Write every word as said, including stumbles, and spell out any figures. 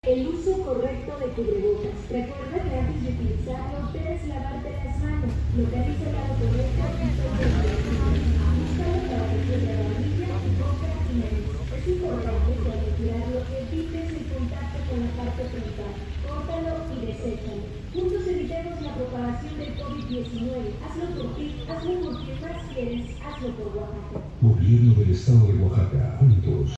El uso correcto de cubrebocas. Recuerda que antes de utilizarlo debes lavarte las manos. Localiza el lado correcto y toma el teléfono. Búscalo para que quede la barbilla, boca y nariz. Es importante que al retirarlo evites el contacto con la parte frontal. Córtalo y deséchalo. Juntos evitemos la propagación del COVID diecinueve. Hazlo por ti, hazlo por quien más quieres, hazlo por Oaxaca. Gobierno del Estado de Oaxaca, juntos.